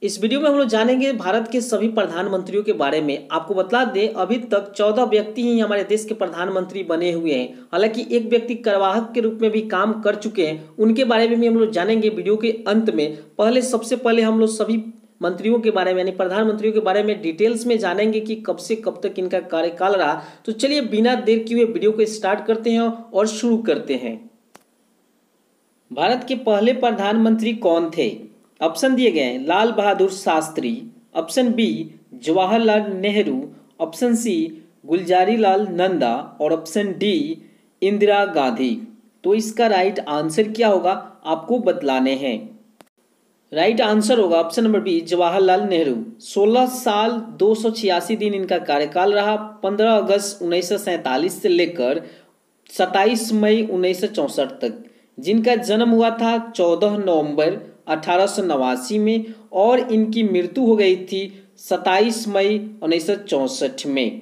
इस वीडियो में हम लोग जानेंगे भारत के सभी प्रधानमंत्रियों के बारे में। आपको बता दें, अभी तक 14 व्यक्ति ही हमारे देश के प्रधानमंत्री बने हुए हैं। हालांकि एक व्यक्ति कार्यवाहक के रूप में भी काम कर चुके हैं, उनके बारे में भी हम लोग जानेंगे वीडियो के अंत में। सबसे पहले हम लोग सभी मंत्रियों के बारे में यानी प्रधानमंत्रियों के बारे में डिटेल्स में जानेंगे कि कब से कब तक इनका कार्यकाल रहा। तो चलिए बिना देर किए वीडियो को स्टार्ट करते हैं और शुरू करते हैं। भारत के पहले प्रधानमंत्री कौन थे? ऑप्शन दिए गए हैं Lal Bahadur Shastri, option B Jawaharlal Nehru, option C Gulzarilal Nanda और ऑप्शन डी इंदिरा गांधी। तो इसका राइट आंसर क्या होगा आपको बतलाने हैं। राइट आंसर होगा option number B Jawaharlal Nehru. 16 साल 286 दिन इनका कार्यकाल रहा। 15 अगस्त 1947 से लेकर 27 मई 1964 तक। जिनका जन्म हुआ था 14 नवंबर 1889 में और इनकी मृत्यु हो गई थी 27 मई 1964 में।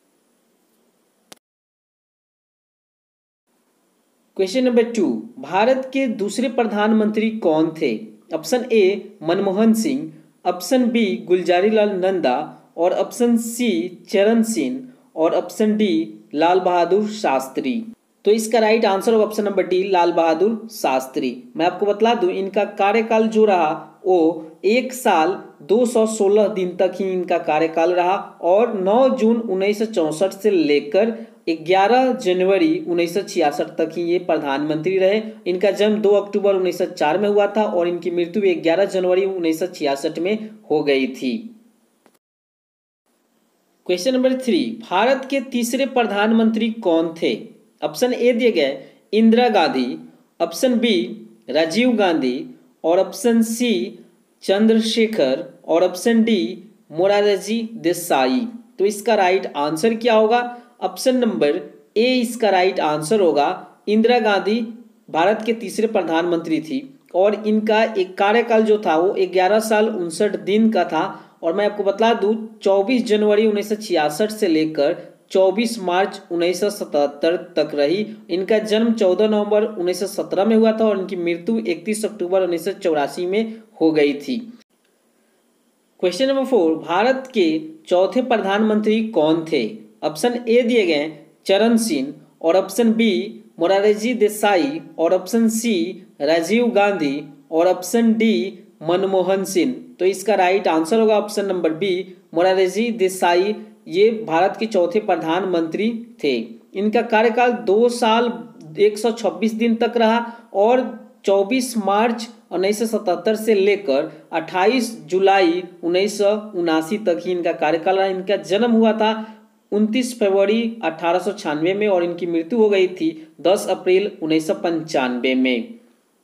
क्वेश्चन नंबर 2, भारत के दूसरे प्रधानमंत्री कौन थे? Option A Manmohan Singh, option B Gulzarilal Nanda और ऑप्शन सी चरण सिंह और ऑप्शन डी लाल बहादुर शास्त्री। तो इसका राइट आंसर होगा option number D Lal Bahadur Shastri. मैं आपको बतला दूं, इनका कार्यकाल जो रहा वो 1 साल 216 दिन तक ही इनका कार्यकाल रहा और 9 जून 1964 से लेकर 11 जनवरी 1966 तक ही ये प्रधानमंत्री रहे। इनका जन्म 2 अक्टूबर 1904 में हुआ था और इनकी मृत्यु 11 जनवरी 1966 में हो गई थी। क्वेश्चन नंबर 3, भारत के तीसरे प्रधानमंत्री कौन थे? ऑप्शन ए दिए गए इंदिरा गांधी, ऑप्शन बी राजीव गांधी और ऑप्शन सी चंद्रशेखर और ऑप्शन डी मोरारजी देसाई। तो इसका राइट आंसर क्या होगा? ऑप्शन नंबर ए इसका राइट आंसर होगा। इंदिरा गांधी भारत के तीसरे प्रधानमंत्री थी और इनका एक कार्यकाल जो था वो 11 साल 59 दिन का था। और मैं आपको बता दूं 24 जनवरी 1966 से लेकर 24 मार्च 1977 तक रही। इनका जन्म 14 नवंबर 1917 में हुआ था और इनकी मृत्यु 31 अक्टूबर 1984 में हो गई थी। क्वेश्चन नंबर 4, भारत के चौथे प्रधानमंत्री कौन थे? ऑप्शन ए दिए गए चरण सिंह और ऑप्शन बी मोरारजी देसाई और ऑप्शन सी राजीव गांधी और ऑप्शन डी मनमोहन सिंह। तो इसका राइट आंसर होगा option number B Morarji Desai. ये भारत के चौथे प्रधानमंत्री थे। इनका कार्यकाल 2 साल 126 दिन तक रहा और 24 मार्च 1977 से लेकर 28 जुलाई 1979 तक ही इनका कार्यकाल रहा। इनका जन्म हुआ था 29 फरवरी 1896 में और इनकी मृत्यु हो गई थी 10 अप्रैल 1995 में।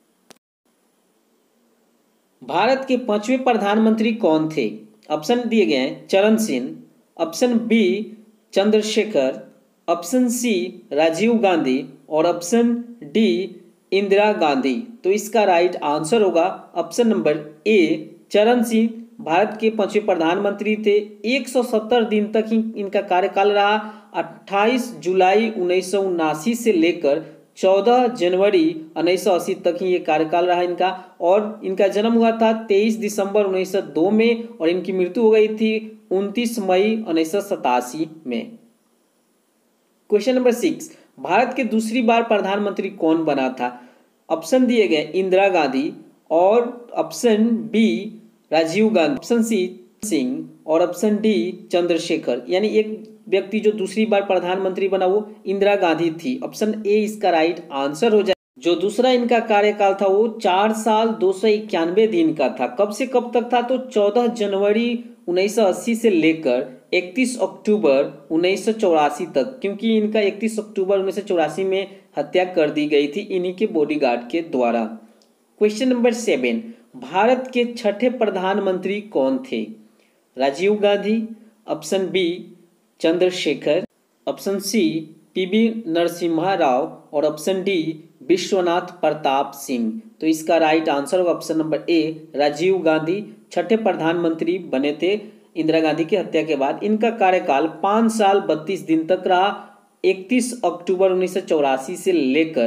भारत के 5वें प्रधानमंत्री कौन थे? ऑप्शन दिए गए हैं Charan Singh, option B Chandrashekhar, option C Rajiv Gandhi और ऑप्शन डी इंदिरा गांधी। तो इसका राइट आंसर होगा option number A Charan Singh. Bharat के 5वें प्रधानमंत्री थे। 170 दिन तक ही इनका कार्यकाल रहा। 28 जुलाई 1979 से लेकर 14 जनवरी 1980 तक ही ये कार्यकाल रहा इनका। और इनका जन्म हुआ था 23 दिसंबर 1902 में और इनकी मृत्यु हो गई थी 29 मई 1987 में। क्वेश्चन नंबर 6, भारत के दूसरी बार प्रधानमंत्री कौन बना था? ऑप्शन दिए गए इंदिरा गांधी और option B Rajiv Gandhi, option C Singh और ऑप्शन डी चंद्रशेखर। यानी एक व्यक्ति जो दूसरी बार प्रधानमंत्री बना वो इंदिरा गांधी थी। ऑप्शन ए इसका राइट आंसर हो जाए। जो दूसरा इनका कार्यकाल था वो 4 साल 291 दिन का था। कब से कब तक था? तो 14 जनवरी 1980 से लेकर 31 अक्टूबर 1984 तक, क्योंकि इनका 31 अक्टूबर 1984 में हत्या कर दी गई थी इन्हीं के बॉडीगार्ड के द्वारा। क्वेश्चन नंबर 7, भारत के छठे प्रधानमंत्री कौन थे? Rajiv Gandhi, option B Chandrashekhar, option C PV Narasimha Rao और ऑप्शन डी विश्वनाथ प्रताप सिंह। तो इसका राइट आंसर होगा option number A Rajiv Gandhi छठे प्रधानमंत्री बने थे इंदिरा गांधी की हत्या के बाद। इनका कार्यकाल 5 साल 32 दिन तक रहा। 31 अक्टूबर 1984 से लेकर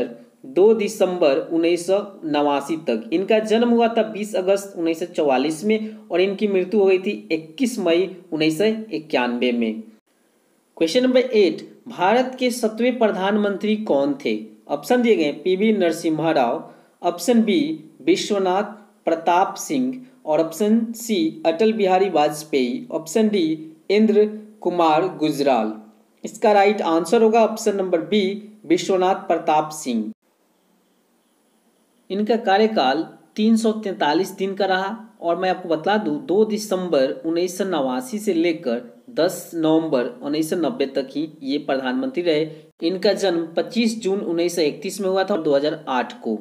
2 दिसंबर 1989 तक। इनका जन्म हुआ था 20 अगस्त 1944 में और इनकी मृत्यु हो गई थी 21 मई 1991 में। क्वेश्चन नंबर 8, भारत के 7वें प्रधानमंत्री कौन थे? ऑप्शन दिए गए पीवी नरसिम्हा राव, ऑप्शन बी विश्वनाथ प्रताप सिंह और option C Atal Bihari Vajpayee, option D Inder Kumar Gujral. इसका राइट आंसर होगा option number B Vishwanath Pratap Singh. इनका कार्यकाल 343 दिन का रहा और मैं आपको बता दूं 2 दिसंबर 1989 से लेकर 10 नवंबर 1990 तक ही ये प्रधानमंत्री रहे। इनका जन्म 25 जून 1931 में हुआ था और 2008 को।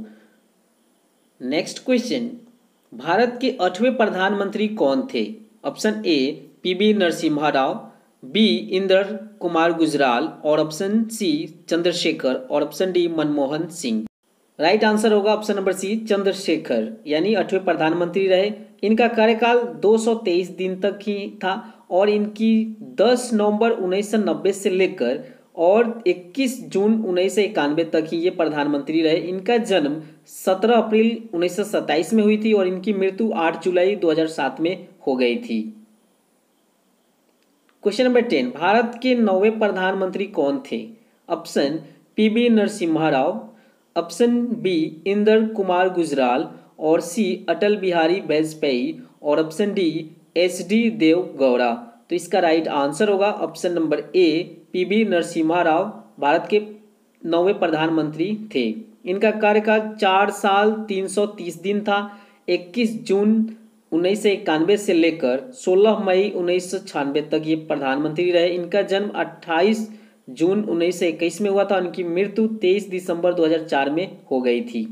नेक्स्ट क्वेश्चन, भारत के 8वें प्रधानमंत्री कौन थे? Option A PV Narasimha Rao, B Inder Kumar Gujral और ऑप्शन सी चंद्रशेखर और option D Manmohan Singh. Right answer होगा ऑप्शन नंबर सी चंद्रशेखर, यानी 8वें प्रधानमंत्री रहे। इनका कार्यकाल 223 दिन तक ही था और इनकी 10 नवंबर 1990 से लेकर और 21 जून 1991 तक ही ये प्रधानमंत्री रहे। इनका जन्म 17 अप्रैल 1927 में हुई थी और इनकी मृत्यु 8 जुलाई 2007 में हो गई थी। क्वेश्चन नंबर 10, भारत के 9वें प्रधानमंत्री कौन थे? Option PV Narasimha Rao, option B Inder Kumar Gujral और सी अटल बिहारी वाजपेयी और ऑप्शन डी एच डी देव गौड़ा। तो इसका राइट आंसर होगा option number A PV Narasimha Rao Bharat के 9वें प्रधानमंत्री थे। इनका कार्यकाल 4 साल 330 दिन था। 21 जून 1991 से लेकर 16 मई 1996 तक ये प्रधानमंत्री रहे। इनका जन्म 28 जून 1921 में हुआ था। उनकी मृत्यु 23 दिसंबर 2004 में हो गई थी।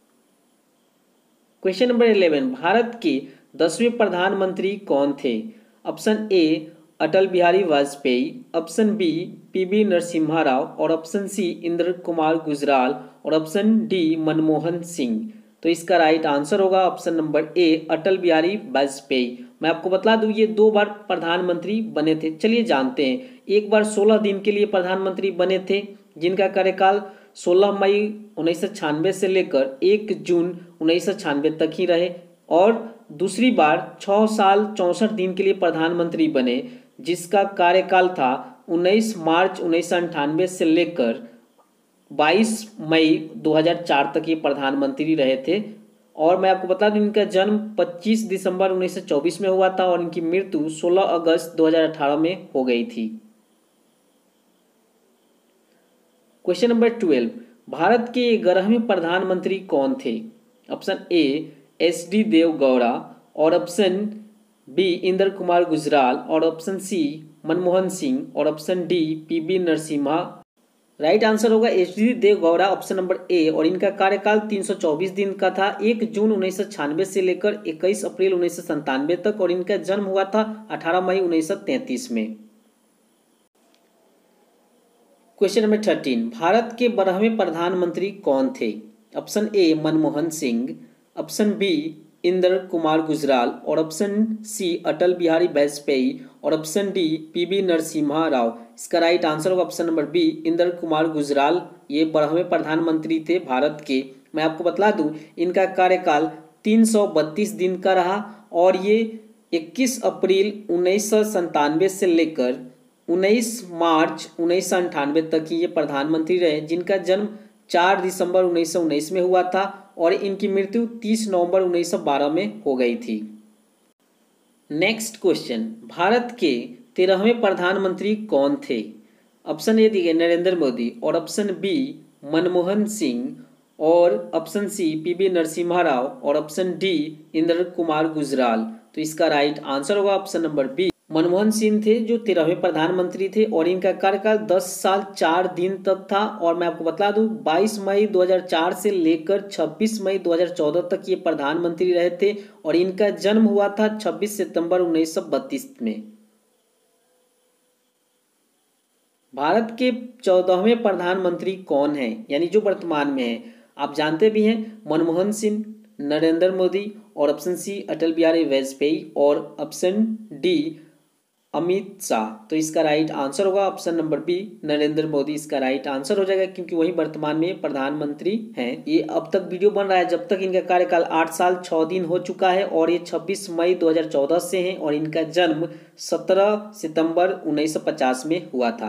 क्वेश्चन नंबर 11, भारत के 10वें प्रधानमंत्री कौन थे? Option A Atal Bihari Vajpayee, option B PV Narasimha Rao और ऑप्शन सी इंद्र कुमार गुजराल और ऑप्शन डी मनमोहन सिंह। तो इसका राइट आंसर होगा option number A Atal Bihari Vajpayee. मैं आपको बता दूं ये 2 बार प्रधानमंत्री बने थे। चलिए जानते हैं। एक बार 16 दिन के लिए प्रधानमंत्री बने थे जिनका कार्यकाल 16 मई 1996 से लेकर 1 जून 1996 तक ही रहे और दूसरी बार 6 साल 64 दिन के लिए प्रधानमंत्री बने जिसका कार्यकाल था 19 मार्च 1998 से लेकर 22 मई 2004 तक ये प्रधानमंत्री रहे थे। और मैं आपको बता दूं इनका जन्म 25 दिसंबर 1924 में हुआ था और इनकी मृत्यु 16 अगस्त 2018 में हो गई थी। क्वेश्चन नंबर 12, भारत के 11वें प्रधानमंत्री कौन थे? ऑप्शन ए एच डी देव गौड़ा और ऑप्शन बी इंद्र कुमार गुजराल और ऑप्शन सी मनमोहन सिंह और option D PV Narasimha. Right answer होगा H D Deve Gowda option number A और इनका कार्यकाल 324 दिन का था। 1 जून 1996 से लेकर 21 अप्रैल 1997 तक और इनका जन्म हुआ था 18 मई 1933 में। क्वेश्चन नंबर 13, भारत के 12वें प्रधानमंत्री कौन थे? Option A Manmohan Singh, option B Inder Kumar Gujral और ऑप्शन सी अटल बिहारी वाजपेयी और ऑप्शन डी पीवी नरसिम्हा राव। इसका राइट आंसर होगा option number B Inder Kumar Gujral. ये 12वें प्रधानमंत्री थे भारत के। मैं आपको बता दूं इनका कार्यकाल 332 दिन का रहा और ये 21 अप्रैल 1997 से लेकर 19 मार्च 1998 तक ही ये प्रधानमंत्री रहे जिनका जन्म 4 दिसंबर 1919 में हुआ था और इनकी मृत्यु 30 नवंबर 1912 में हो गई थी। नेक्स्ट क्वेश्चन, भारत के 13वें प्रधानमंत्री कौन थे? ऑप्शन ए दिए नरेंद्र मोदी और ऑप्शन बी मनमोहन सिंह और ऑप्शन सी पीवी नरसिम्हा राव और ऑप्शन डी इंद्र कुमार गुजराल। तो इसका राइट आंसर होगा option number B Manmohan Singh थे जो 13वें प्रधानमंत्री थे और इनका कार्यकाल 10 साल 4 दिन तक था। और मैं आपको बता दूं 22 मई 2004 से लेकर 26 मई 2014 तक ये प्रधानमंत्री रहे थे और इनका जन्म हुआ था 26 सितंबर 1932 में। भारत के 14वें प्रधानमंत्री कौन हैं, यानी जो वर्तमान में है? आप जानते भी हैं मनमोहन सिंह, नरेंद्र मोदी और ऑप्शन सी अटल बिहारी वाजपेयी और ऑप्शन डी अमित शाह। तो इसका राइट आंसर होगा option number B, Narendra Modi इसका राइट आंसर हो जाएगा, क्योंकि वही वर्तमान में प्रधानमंत्री हैं। ये अब तक वीडियो बन रहा है जब तक इनका कार्यकाल 8 साल 6 दिन हो चुका है, और ये 26 मई 2014 से हैं, और इनका जन्म 17 सितंबर 1950 में हुआ था।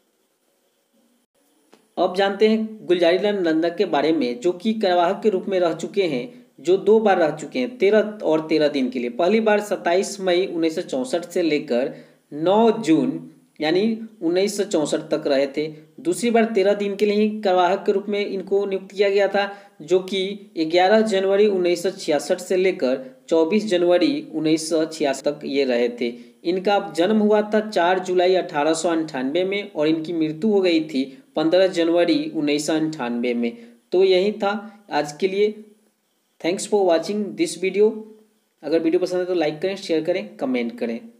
अब जानते हैं गुलजारीलाल नंदा के बारे में, जो कि कार्यवाहक के रूप में रह चुके हैं, जो 2 बार रह चुके हैं 13 और 13 दिन के लिए। पहली बार 27 मई 1964 से लेकर 9 जून यानी 1964 तक रहे थे। दूसरी बार 13 दिन के लिए ही कार्यवाहक के रूप में इनको नियुक्त किया गया था, जो कि 11 जनवरी 1966 से लेकर 24 जनवरी 1966 तक ये रहे थे। इनका जन्म हुआ था 4 जुलाई 1898 में, और इनकी मृत्यु हो गई थी 15 जनवरी 1998 में। तो यही था आज के लिए। Thanks for watching this video. अगर वीडियो पसंद है तो लाइक करें, शेयर करें, कमेंट करें।